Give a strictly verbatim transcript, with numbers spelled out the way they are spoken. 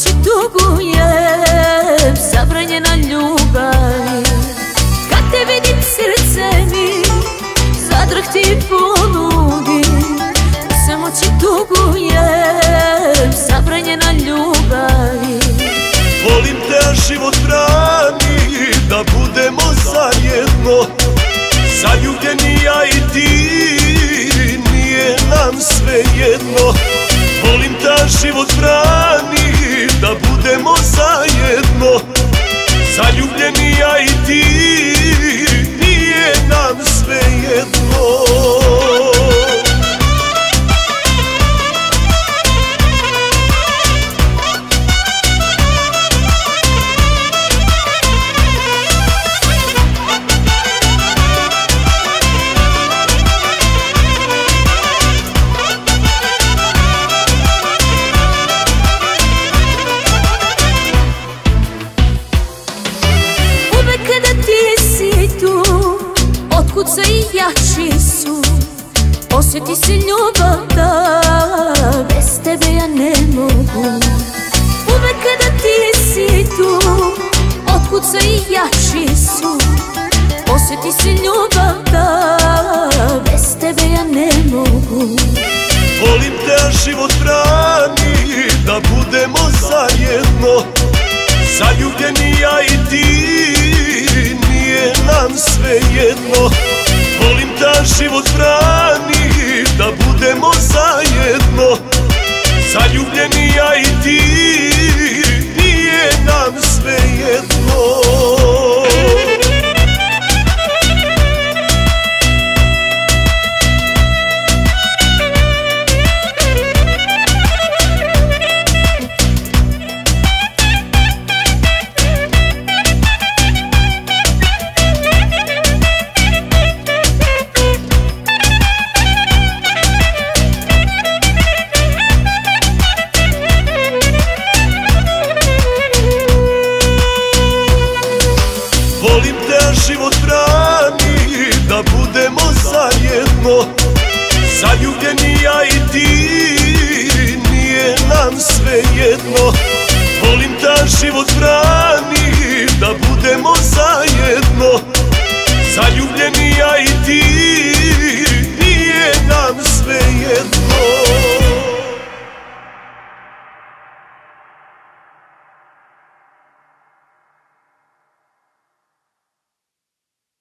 ti tugujem, zabranjena ljubav. Kad te vidim srce mi zadrhti poludi. Samo ti tugujem, zabranjena ljubav. Volim te, a život brani da budemo zajedno. Zaljubljeni ja i ti, nije nam svejedno. Volim te, a život brani da budemo zajedno. Zaljubljeni ja i ti, nije nam svejedno. Otkuca i jači su, osjeti si ljubav da bez tebe ja ne mogu. Uvek kada ti si tu, otkuca i jači su, osjeti si ljubav da bez tebe ja ne mogu. Volim te, a život brani da budemo zajedno. Zaljubljeni ja i ti, nije nam svejedno. Volim te, a život brani da budemo zajedno. Zaljubljeni ja i ti, nije nam svejedno. Volim te, a život brani da budemo zajedno. Zaljubljeni ja i ti, nije nam svejedno. Volim te, a život brani